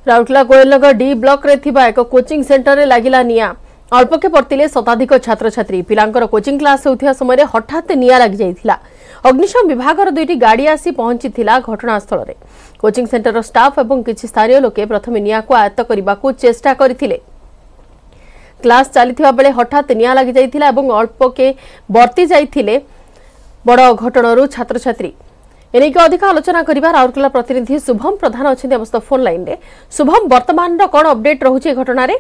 Rourkela कोयलनगर D block रे थिबा एक कोचिंग सेंटर रे लागिला निया अल्पके पड़ते शताधिक छात्र छात्री पिलांकर कोचिंग क्लास होता समय हठात निया लग जाइथिला। अग्निशम विभाग दुईटी गाड़ी आसी पहुंची घटनास्थल में। कोचिंग सेंटर स्टाफ और किसी स्थानीय लोके प्रथम निया को आयत्त करने को चेष्टा करथिले। क्लास चली बेले हठात निया लग जाइथिला और अल्पके बर्ती जाइथिले बड़ घटनारू छात्र छात्री। एने की अधिक आलोचना करिबा राउरकेला प्रतिनिधि शुभम प्रधान अछि अवस्था फोन लाइन रे। शुभम वर्तमान रो कोन अपडेट रहउछि घटना रे?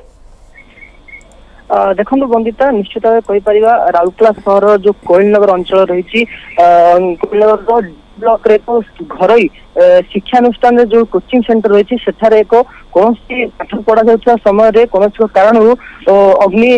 देखो बंदिता निश्चित भाव कही राउरकेला सहर जो कोयलनगर अंचल रही कोयलनगर ब्लॉक रे तो घर शिक्षानुष्ठान जो कोचिंग सेंटर रही सेठारे एक कौन पाठ पढ़ा जाता समय कौन कारण अग्नि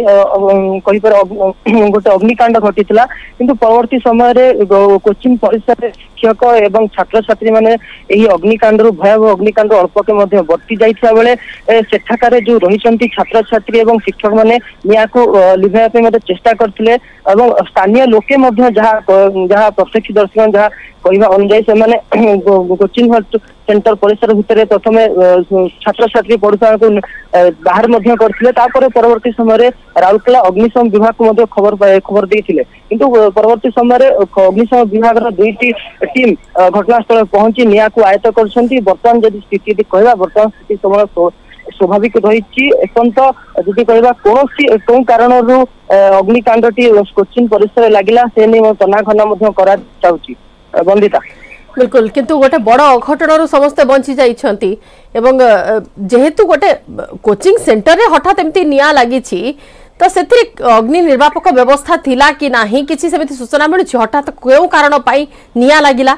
गोटे अग्निकांड घटी किंतु परवर्ती समय कोचिंग परिसर शिक्षक एवं छात्र छात्री मैंने अग्निकांड भयावह अग्निकांड अल्पके बर्ती जाइथा बेले सेठाकार जो रही छात्र छात्री एवं शिक्षक मैंने निया को लिभाइबा चेष्टा करते स्थानीय लोके जहाँ प्रत्यक्षदर्शी जहाँ कहवा अनुजाई से कोचिंग सेंटर परिसर भितर प्रथम छात्र छात्री पढ़ुआ को बाहर करते परवर्ती समय राउरकेला अग्निशम विभाग को खबर देते किंतु परवर्ती समय अग्निशम विभाग दुईटी टीम घटनास्थल पहुंची निया को आयत्त कर बर्तमान जब स्थिति कहवा बर्तमान स्थिति समय स्वाभाविक रही एपंत जी कहवा कौन कारण अग्निकांड टी कोचिंग परिसर लगिला से नहीं तनाघना करा बंदिता। बिल्कुल किंतु गोटे बड़ अघटन समस्ते बंची जाइछंती एवं जेहेतु गोटे कोचिंग सेंटर रे हठात एमती निया लागी तो से अग्नि निर्वापक व्यवस्था थिला कि नाही किछि सेमिति सूचना मिलुछि हठात केउ कारण पाई निया लागिला?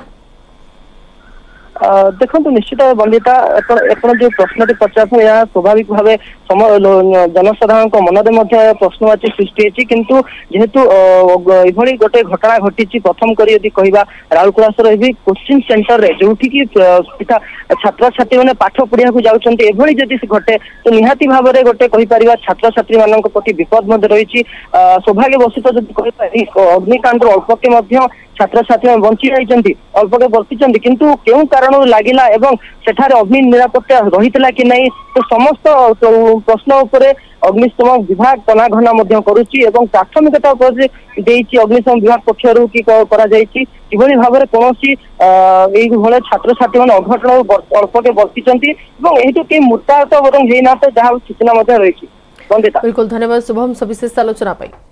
देखो निश्चित बंदिता जो प्रश्न पचार यह स्वाभाविक भाव जनसाधारण मन प्रश्नवाची सृष्टि होती किंतु जेहेतु यह गोटे घटना घटी प्रथम करी कहवा राउरकेला कोचिंग सेंटर रे जो छात्र छात्री मैंने पाठ पढ़िया को जाऊँगी जदि घटे तो निहाती भाव में गोटे कहीपर छात्र छात्री मान प्रति विपद रही सौभाग्यवशित जब अग्निकांड अल्पके छात्र छात्री बंची जाइछंती अल्पके बर्ती किंतु केउ कारण लागिला एवं सेठारे अग्नि निरापत्ता रहितला कि नहीं तो समस्त प्रश्न उपरे अग्निशम विभाग तनाघना करुच्ची एवं प्राथमिकता देइछि अग्निशम विभाग पक्षरु कि करा जाइछि किभली भाबरे कोनोसी एई छात्र छात्री मान अघटन अल्पके बर्तीचंती एवं एहितो के मृताहत बरं हेना तो जहा सूचना रही। बिल्कुल धन्यवाद शुभम सविशेष आलोचना पाई।